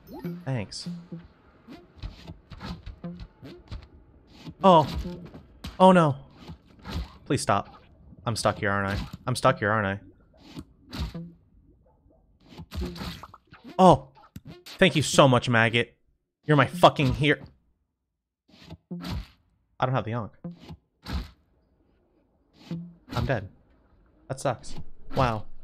Thanks. Oh. Oh no. Please stop. I'm stuck here, aren't I? I'm stuck here, aren't I? Oh. Thank you so much, maggot. You're my fucking hero. I don't have the Ankh. I'm dead. That sucks. Wow.